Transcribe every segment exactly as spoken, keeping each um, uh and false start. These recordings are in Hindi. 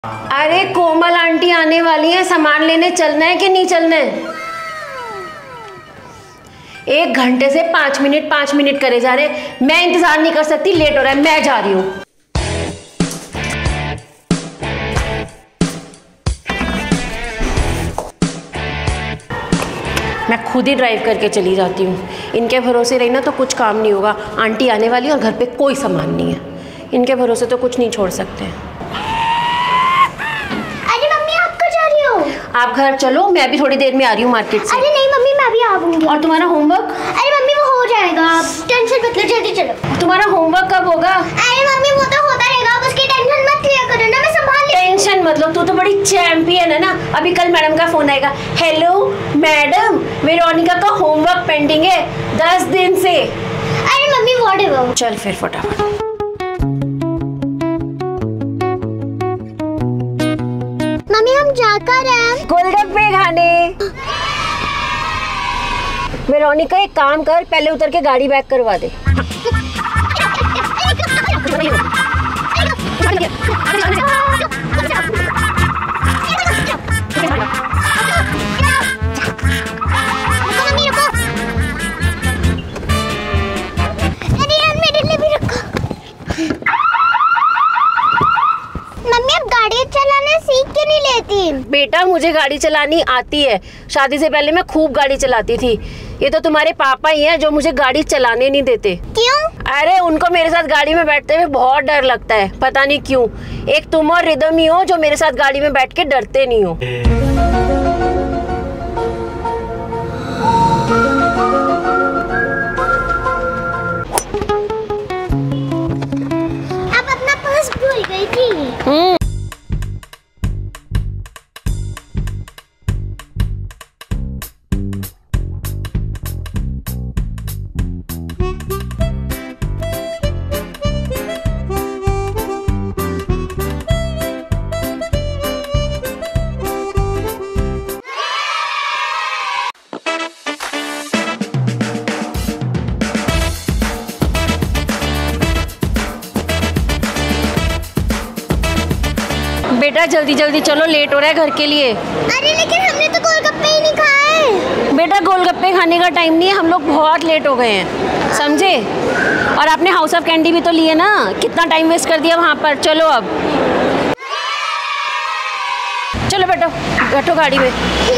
अरे कोमल आंटी आने वाली है, सामान लेने चलना है कि नहीं चलना है? एक घंटे से पांच मिनट पांच मिनट करे जा रहे, मैं इंतजार नहीं कर सकती, लेट हो रहा है, मैं जा रही हूँ। मैं खुद ही ड्राइव करके चली जाती हूँ। इनके भरोसे रही ना तो कुछ काम नहीं होगा। आंटी आने वाली है और घर पे कोई सामान नहीं है, इनके भरोसे तो कुछ नहीं छोड़ सकते। अरे मम्मी आप कहाँ जा रही हो? आप घर चलो, मैं भी थोड़ी देर में आ रही हूँ मार्केट से। अरे नहीं मम्मी मैं भी आऊंगी। और तुम्हारा होमवर्क? अरे मम्मी वो हो जाएगा, आप टेंशन मत लो, जल्दी चलो। तुम्हारा होमवर्क कब होगा? अरे मम्मी वो तो होता रहेगा, आप उसकी टेंशन मत लिया करो ना, मैं संभाल लेती हूँ। टेंशन मत लो, तू तो बड़ी चैंपियन है ना। अभी कल मैडम का फोन आएगा, हेलो मैडम वेरोनिका का होमवर्क पेंडिंग है दस दिन से। अरे मम्मी व्हाटएवर। चल फिर फटाफट। मम्मी हम जाकर हैं गोलगप्पे खाने। वेरोनिका एक काम कर, पहले उतर के गाड़ी बैक करवा दे। बेटा मुझे गाड़ी चलानी आती है, शादी से पहले मैं खूब गाड़ी चलाती थी। ये तो तुम्हारे पापा ही हैं जो मुझे गाड़ी चलाने नहीं देते। क्यों? अरे उनको मेरे साथ गाड़ी में बैठते हुए बहुत डर लगता है, पता नहीं क्यों। एक तुम और रिदम ही हो जो मेरे साथ गाड़ी में बैठ के डरते नहीं हो। अब अपना पर्स भूल गई थी। बेटा जल्दी जल्दी चलो, लेट हो रहा है घर के लिए। अरे लेकिन हमने तो गोलगप्पे ही नहीं खाए। बेटा गोलगप्पे खाने का टाइम नहीं है, हम लोग बहुत लेट हो गए हैं, समझे? और आपने हाउस ऑफ कैंडी भी तो लिए ना, कितना टाइम वेस्ट कर दिया वहाँ पर। चलो अब चलो बैठो बैठो गाड़ी में।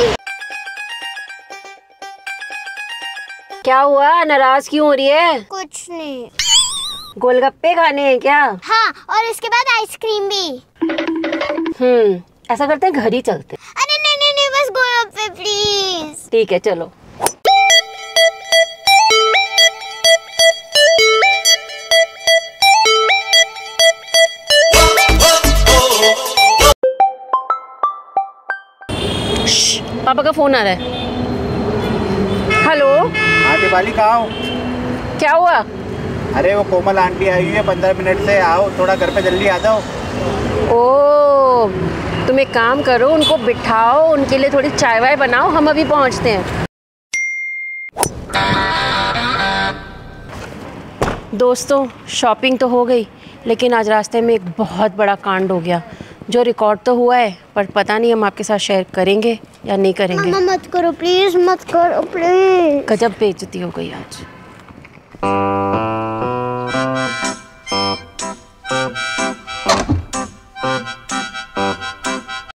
क्या हुआ, नाराज क्यों हो रही है? कुछ नहीं। गोलगप्पे खाने हैं क्या? हाँ, और इसके बाद आइसक्रीम भी। हम्म ऐसा करते हैं, घर ही चलते। अरे नहीं नहीं नहीं, बस गोलगप्पे प्लीज। ठीक है चलो। पापा का फोन आ रहा है। हेलो। हाँ दिवाली कहाँ हो? क्या हुआ? अरे वो कोमल आंटी आई हुई है, पंद्रह मिनट से आओ, थोड़ा घर पे जल्दी आ जाओ। ओ तुम एक काम करो, उनको बिठाओ, उनके लिए थोड़ी चाय वाय बनाओ, हम अभी पहुंचते हैं। दोस्तों शॉपिंग तो हो गई, लेकिन आज रास्ते में एक बहुत बड़ा कांड हो गया जो रिकॉर्ड तो हुआ है, पर पता नहीं हम आपके साथ शेयर करेंगे या नहीं करेंगे। मम्मा मत करो प्लीज, मत करो प्लीज। गजब बेइज्जती हो गई आज।